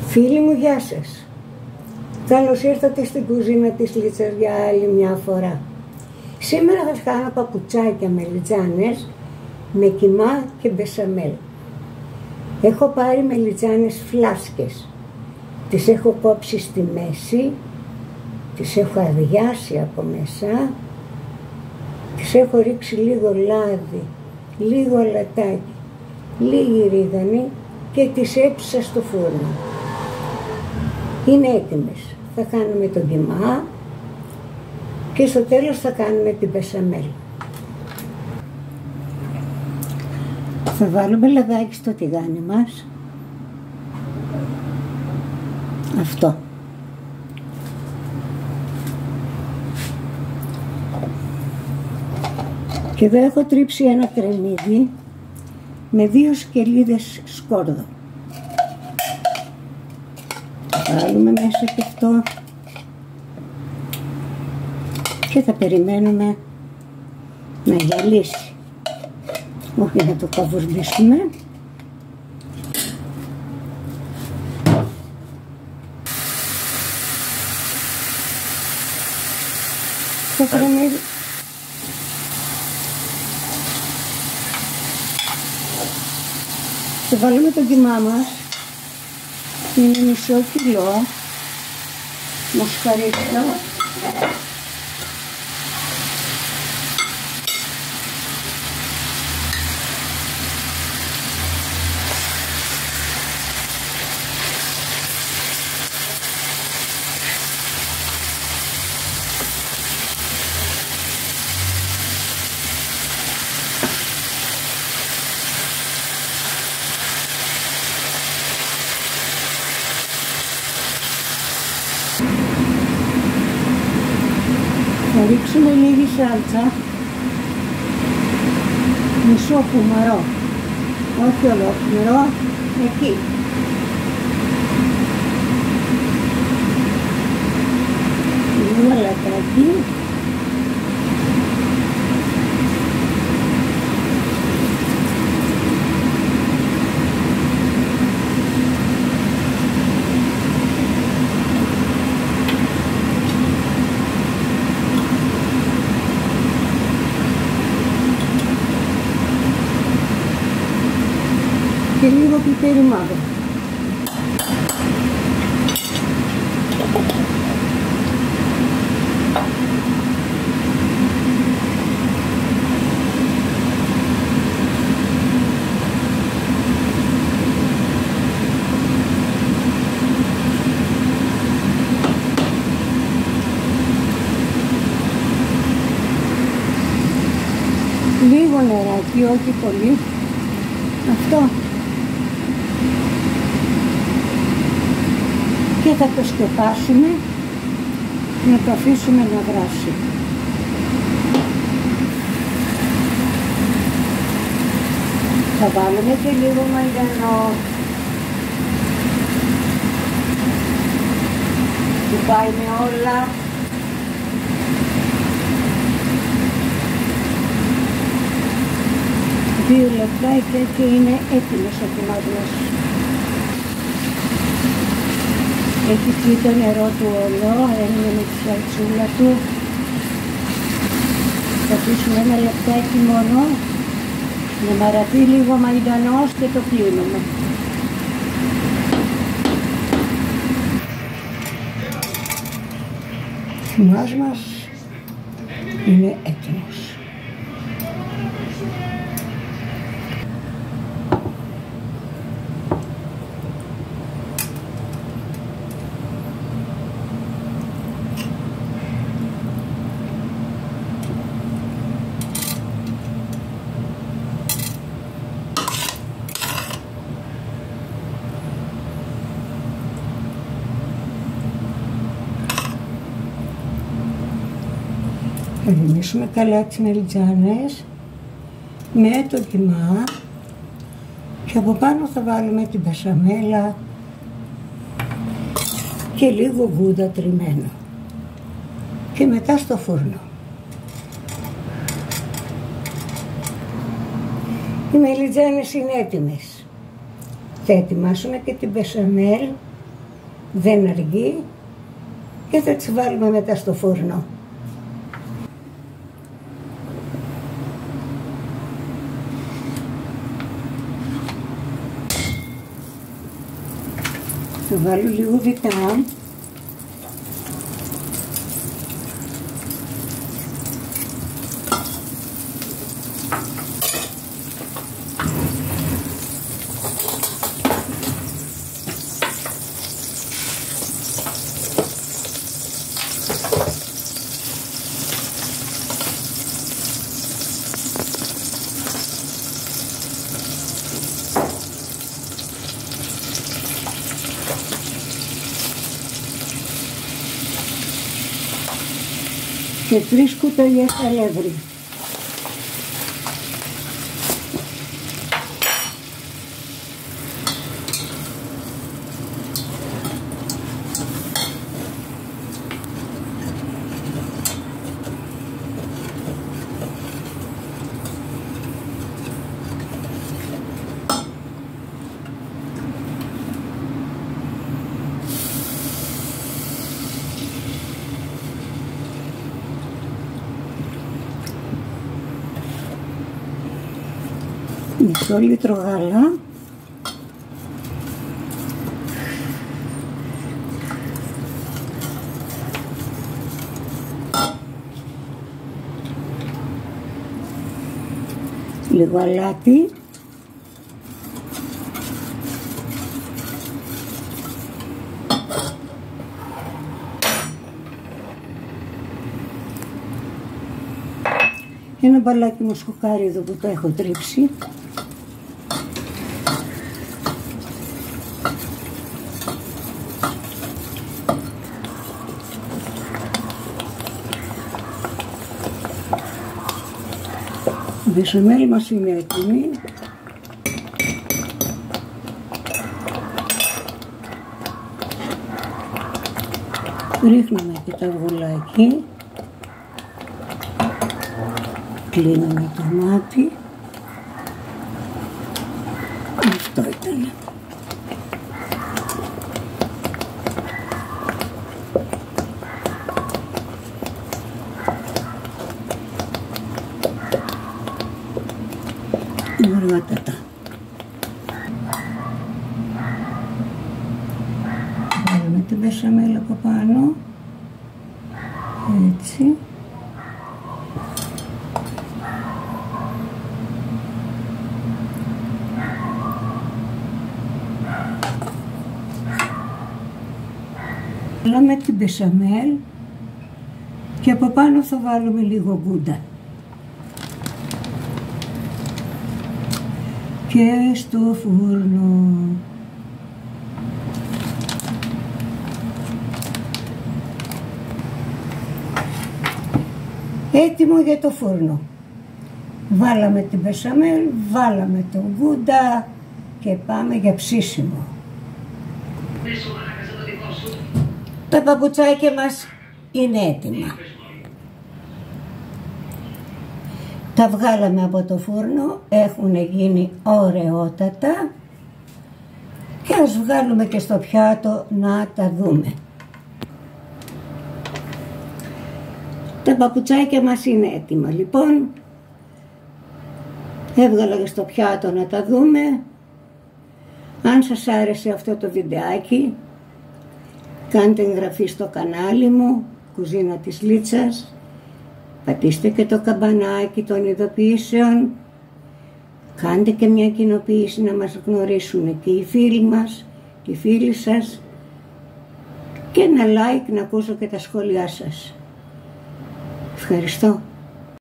Φίλοι μου, γεια σας. Καλώς ήρθατε στην κουζίνα της Λίτσας για άλλη μια φορά. Σήμερα θα σας κάνω παπουτσάκια με μελιτζάνες, με κιμά και μπεσαμέλ. Έχω πάρει μελιτζάνες φλάσκες. Τις έχω κόψει στη μέση, τις έχω αδειάσει από μέσα, τις έχω ρίξει λίγο λάδι, λίγο αλατάκι, λίγη ρίγανη και τις έψησα στο φούρνο. Είναι έτοιμες. Θα κάνουμε τον κιμά και στο τέλος θα κάνουμε την μπεσαμέλ. Θα βάλουμε λαδάκι στο τηγάνι μας. Αυτό. Και εδώ έχω τρίψει ένα κρεμμύδι με 2 σκελίδες σκόρδο. Βάλουμε μέσα και αυτό και θα περιμένουμε να γυαλίσει, όχι να το καβουρδίσουμε. Το κρεμμύδι θα βάλουμε το κιμά μας. Είναι μισό κιλό μοσχαρίσιο, θα ρίξουμε λίγη σάλτσα, μισό κουμαρό, όχι ολόκληρο, εκεί. Λίγο αλατάκι. Και λίγο πιπέρι μαύρο. Λίγο νεράκι, όχι πολύ. Αυτό. Και θα το σκεπάσουμε, να το αφήσουμε να βράσει. Θα βάλουμε και λίγο μαϊντανό. Του πάει με όλα. Δύο λεπτά και είναι έτοιμος ο κιμάς μας. Έχει πιει το νερό του όλο, έμεινε με τη σαλτσούλα του. Θα αφήσουμε ένα λεπτάκι μόνο, να μαραθεί λίγο μαϊντανός και το κλείνουμε. Ο κιμάς μας είναι έτοιμος. Θα γεμίσουμε καλά τις μελιτζάνες με το κιμά και από πάνω θα βάλουμε την μπεσαμέλα και λίγο γούδα τριμμένο και μετά στο φούρνο. Οι μελιτζάνες είναι έτοιμες. Θα ετοιμάσουμε και την μπεσαμέλ δεν αργεί και θα τις βάλουμε μετά στο φούρνο. Θα βάλω λίγο βιτά. Και 3 κουταλιές αλεύρι. Μισό λίτρο γάλα, λίγο αλάτι, ένα μπαλάκι μοσχοκάριδο που το έχω τρίψει, η μπεσαμέλ μας είναι έτοιμη. Ρίχνουμε και τα αυγουλάκι. Κλείνουμε το μάτι. Αυτό ήταν. Γοργάτατα. Βάλουμε την μπεσαμέλ από πάνω. Έτσι. Βάλαμε την μπεσαμέλ και από πάνω θα βάλουμε λίγο γκούντα. Και στο φούρνο. Έτοιμο για το φούρνο. Βάλαμε την μπεσαμέλ, βάλαμε το γκούντα και πάμε για ψήσιμο. Τα παπουτσάκια μας είναι έτοιμα. Τα βγάλαμε από το φούρνο, έχουν γίνει ωραιότατα και ας βγάλουμε και στο πιάτο να τα δούμε. Τα παπουτσάκια μας είναι έτοιμα λοιπόν. Έβγαλα και στο πιάτο να τα δούμε. Αν σας άρεσε αυτό το βιντεάκι, κάντε εγγραφή στο κανάλι μου, Κουζίνα της Λίτσας. Πατήστε και το καμπανάκι των ειδοποιήσεων. Κάντε και μια κοινοποίηση να μας γνωρίσουν και οι φίλοι μας, οι φίλοι σας. Και ένα like να ακούσω και τα σχόλιά σας. Ευχαριστώ.